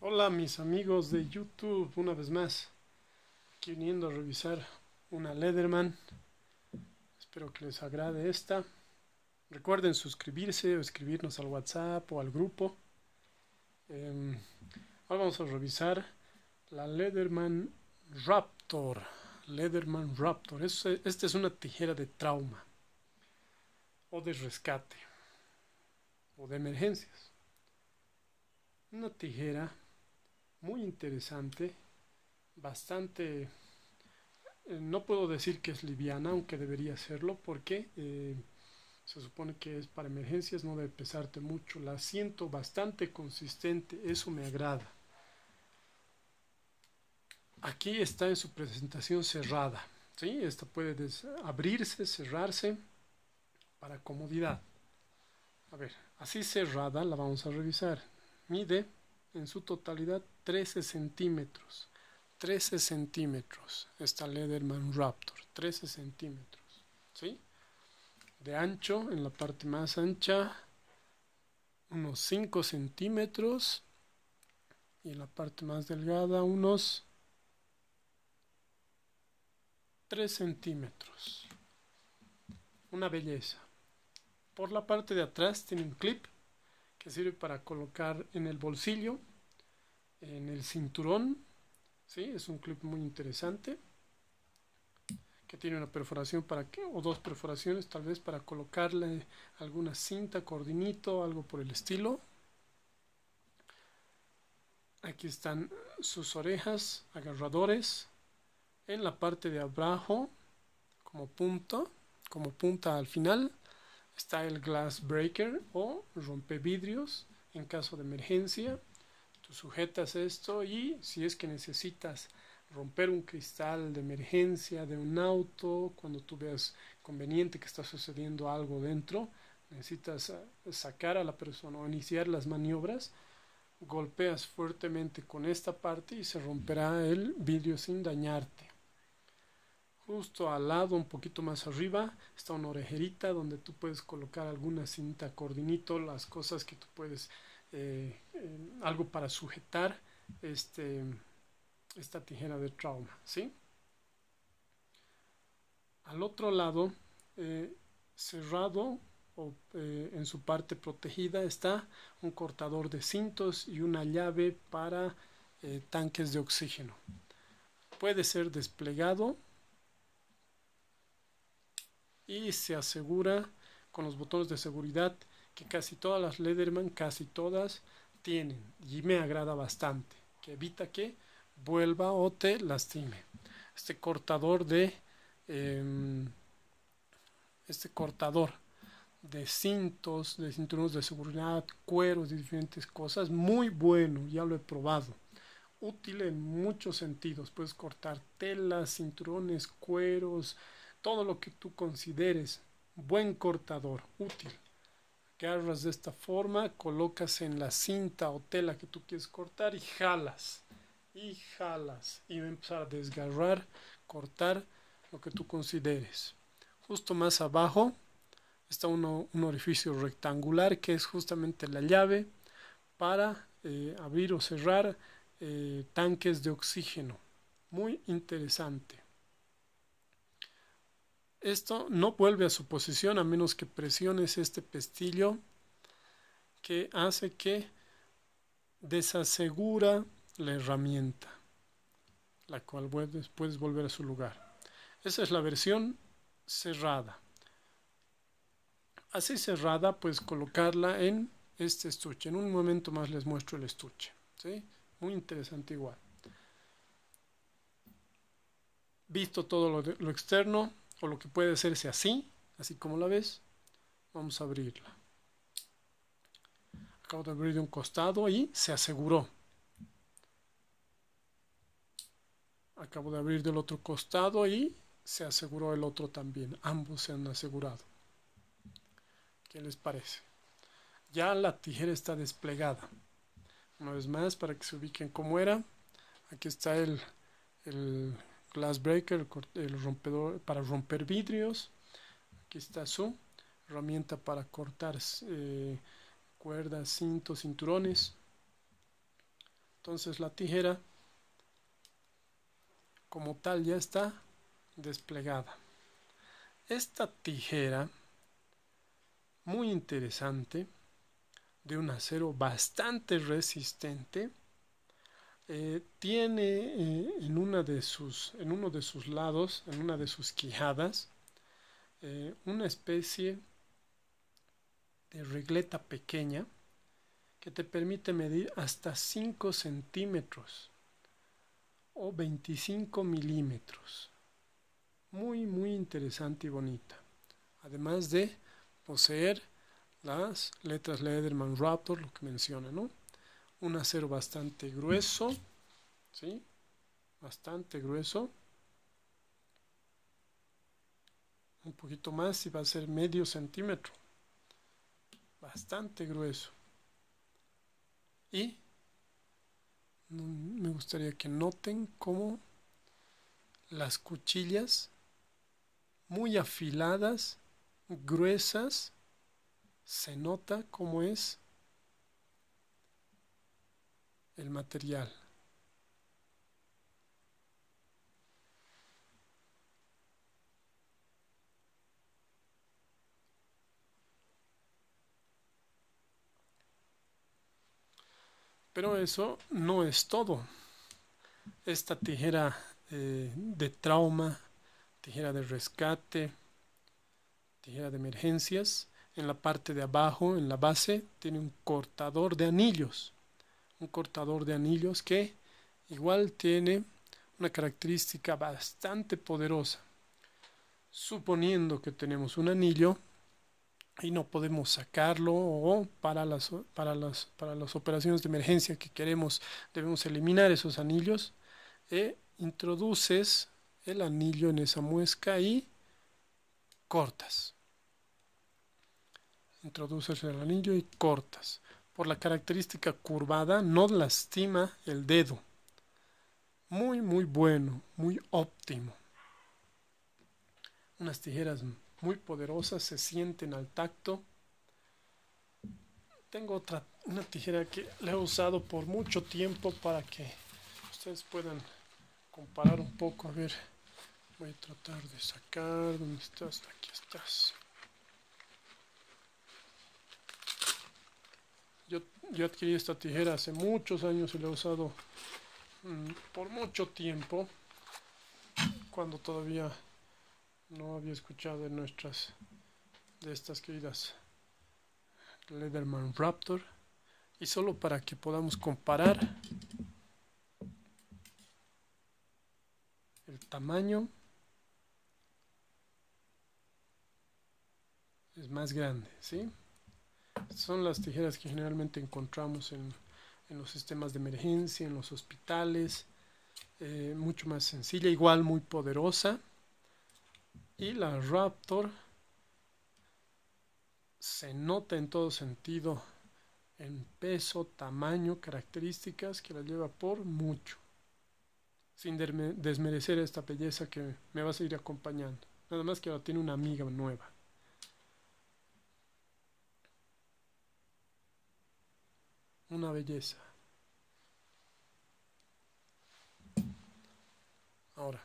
Hola mis amigos de YouTube, una vez más, aquí viniendo a revisar una Leatherman. Espero que les agrade esta. Recuerden suscribirse o escribirnos al WhatsApp o al grupo. Em, Ahora vamos a revisar la Leatherman Raptor. Leatherman Raptor. Esta es una tijera de trauma o de rescate o de emergencias. Una tijera muy interesante, bastante. No puedo decir que es liviana, aunque debería serlo, porque se supone que es para emergencias, no debe pesarte mucho. La siento bastante consistente, eso me agrada. Aquí está en su presentación cerrada, ¿sí? Esta puede abrirse, cerrarse para comodidad. A ver, así cerrada la vamos a revisar. Mide en su totalidad 13 centímetros. 13 centímetros esta Leatherman Raptor, 13 centímetros, ¿sí? De ancho, en la parte más ancha, unos 5 centímetros, y en la parte más delgada, unos 3 centímetros. Una belleza. Por la parte de atrás tiene un clip que sirve para colocar en el bolsillo, en el cinturón, ¿sí? Es un clip muy interesante, que tiene una perforación o dos perforaciones tal vez para colocarle alguna cinta, cordinito, algo por el estilo. Aquí están sus orejas, agarradores. En la parte de abajo, como punta al final, está el glass breaker o rompevidrios en caso de emergencia. Tú sujetas esto y si es que necesitas romper un cristal de emergencia de un auto, cuando tú veas conveniente que está sucediendo algo dentro, necesitas sacar a la persona o iniciar las maniobras, golpeas fuertemente con esta parte y se romperá el vidrio sin dañarte. Justo al lado, un poquito más arriba, está una orejerita donde tú puedes colocar alguna cinta, cordinito, las cosas que tú puedes, algo para sujetar esta tijera de trauma, ¿sí? Al otro lado, cerrado o en su parte protegida, está un cortador de cintos y una llave para tanques de oxígeno. Puede ser desplegado y se asegura con los botones de seguridad que casi todas las Leatherman, casi todas tienen, y me agrada bastante, que evita que vuelva o te lastime. Este cortador este cortador de cintos, de cinturones de seguridad, cueros, de diferentes cosas, muy bueno, ya lo he probado. Útil en muchos sentidos, puedes cortar telas, cinturones, cueros, todo lo que tú consideres. Buen cortador, útil. Agarras de esta forma, colocas en la cinta o tela que tú quieres cortar y jalas. Y va a empezar a desgarrar, cortar lo que tú consideres. Justo más abajo está un orificio rectangular que es justamente la llave para abrir o cerrar tanques de oxígeno. Muy interesante. Esto no vuelve a su posición a menos que presiones este pestillo que hace que desasegura la herramienta, la cual puedes volver a su lugar. Esa es la versión cerrada. Así cerrada, puedes colocarla en este estuche. En un momento más les muestro el estuche, ¿sí? Muy interesante igual. Visto todo lo externo o lo que puede hacerse así como la ves, vamos a abrirla. Acabo de abrir de un costado y se aseguró. Acabo de abrir del otro costado y se aseguró el otro también. Ambos se han asegurado. ¿Qué les parece? Ya la tijera está desplegada. Una vez más, para que se ubiquen cómo era. Aquí está el glass breaker, el rompedor para romper vidrios. Aquí está su herramienta para cortar cuerdas, cintos, cinturones. Entonces la tijera como tal ya está desplegada. Esta tijera, muy interesante, de un acero bastante resistente, tiene en uno de sus lados, en una de sus quijadas, una especie de regleta pequeña que te permite medir hasta 5 centímetros o 25 milímetros. Muy interesante y bonita. Además de poseer las letras Leatherman Raptor, lo que menciona, ¿no? Un acero bastante grueso, ¿sí? Bastante grueso. Un poquito más y va a ser medio centímetro. Bastante grueso. Y me gustaría que noten cómo las cuchillas muy afiladas, gruesas, se nota cómo es el material. Pero eso no es todo. Esta tijera de trauma, tijera de rescate, tijera de emergencias, en la parte de abajo, en la base, tiene un cortador de anillos. Un cortador de anillos que igual tiene una característica bastante poderosa. Suponiendo que tenemos un anillo y no podemos sacarlo, o para las operaciones de emergencia que queremos, debemos eliminar esos anillos, introduces el anillo en esa muesca y cortas. Introduces el anillo y cortas. Por la característica curvada no lastima el dedo. Muy bueno, muy óptimo. Unas tijeras muy poderosas, se sienten al tacto. Tengo una tijera que la he usado por mucho tiempo para que ustedes puedan comparar un poco. A ver, voy a tratar de sacar. ¿Dónde estás? Aquí estás. Yo adquirí esta tijera hace muchos años y la he usado por mucho tiempo, cuando todavía no había escuchado de estas queridas Leatherman Raptor. Y solo para que podamos comparar el tamaño, es más grande, ¿sí? Son las tijeras que generalmente encontramos en los sistemas de emergencia, en los hospitales. Mucho más sencilla, igual muy poderosa. Y la Raptor se nota en todo sentido, en peso, tamaño, características, que la lleva por mucho, sin desmerecer esta belleza que me va a seguir acompañando. Nada más que ahora tiene una amiga nueva. Una belleza. Ahora,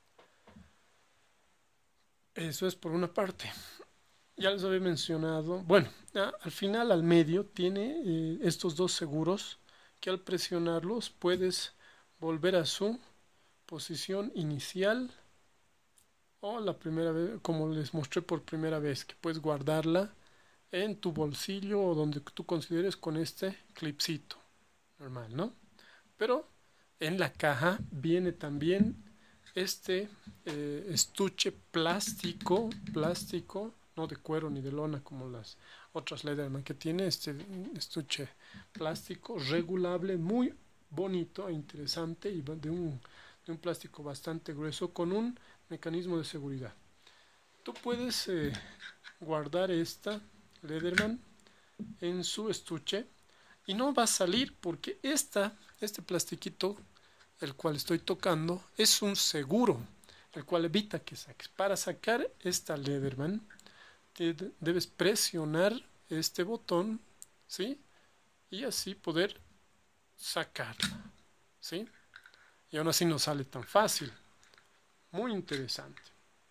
eso es por una parte. Ya les había mencionado, bueno, al final, al medio, tiene estos dos seguros que al presionarlos puedes volver a su posición inicial, o la primera vez, como les mostré por primera vez, que puedes guardarla en tu bolsillo o donde tú consideres con este clipcito normal, ¿no? Pero en la caja viene también este estuche plástico, no de cuero ni de lona como las otras Leatherman, que tiene este estuche plástico regulable, muy bonito e interesante, y de un plástico bastante grueso con un mecanismo de seguridad. Tú puedes guardar esta Leatherman en su estuche y no va a salir, porque este plastiquito, el cual estoy tocando, es un seguro, el cual evita que saques. Para sacar esta Leatherman debes presionar este botón, ¿sí? Y así poder sacarla. ¿sí? Y aún así no sale tan fácil. Muy interesante.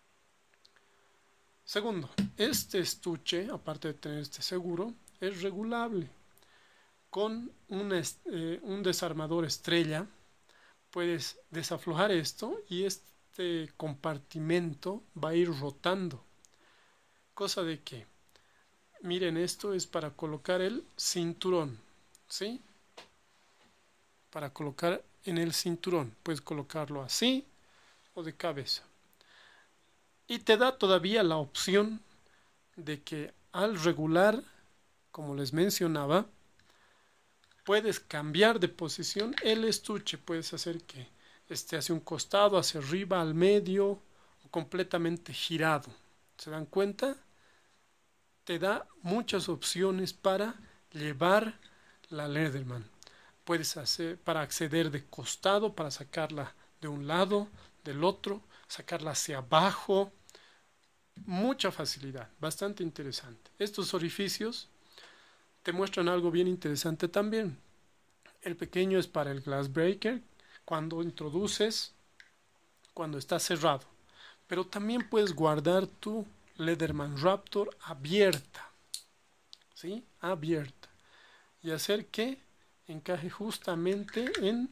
Segundo, este estuche, aparte de tener este seguro, es regulable. Con un desarmador estrella puedes desaflojar esto y este compartimento va a ir rotando. Cosa de que, miren, esto es para colocar el cinturón, ¿sí? Para colocar en el cinturón. Puedes colocarlo así o de cabeza. Y te da todavía la opción de que al regular, como les mencionaba, puedes cambiar de posición el estuche. Puedes hacer que esté hacia un costado, hacia arriba, al medio o completamente girado. ¿Se dan cuenta? Te da muchas opciones para llevar la Leatherman. Puedes hacer para acceder de costado, para sacarla de un lado, del otro, sacarla hacia abajo. Mucha facilidad, bastante interesante. Estos orificios te muestran algo bien interesante también. El pequeño es para el glass breaker, cuando introduces, cuando está cerrado. Pero también puedes guardar tu Leatherman Raptor abierta, ¿sí? Abierta. Y hacer que encaje justamente en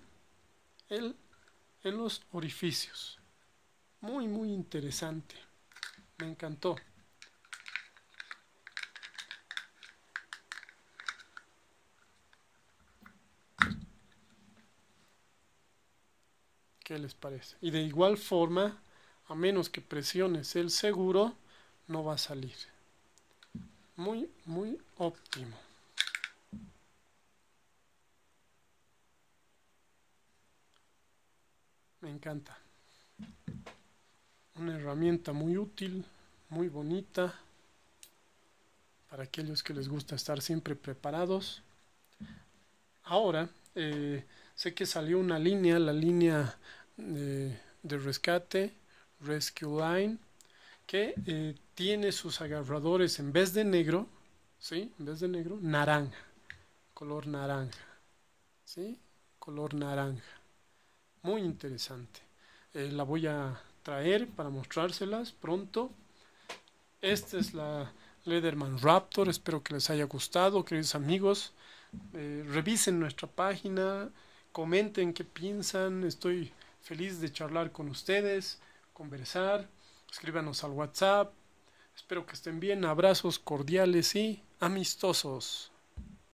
los orificios. Muy, muy interesante. Me encantó. ¿Qué les parece? Y de igual forma, a menos que presiones el seguro, no va a salir. Muy, muy óptimo. Me encanta. Una herramienta muy útil, muy bonita, para aquellos que les gusta estar siempre preparados. Ahora, sé que salió una línea, la línea de rescate, Rescue Line, que tiene sus agarradores en vez de negro, ¿sí? En vez de negro, naranja, color naranja, ¿sí? Color naranja. Muy interesante. La voy a traer para mostrárselas pronto. Esta es la Leatherman Raptor. Espero que les haya gustado, queridos amigos. Revisen nuestra página, comenten qué piensan. Estoy feliz de charlar con ustedes, conversar. Escríbanos al WhatsApp. Espero que estén bien. Abrazos cordiales y amistosos.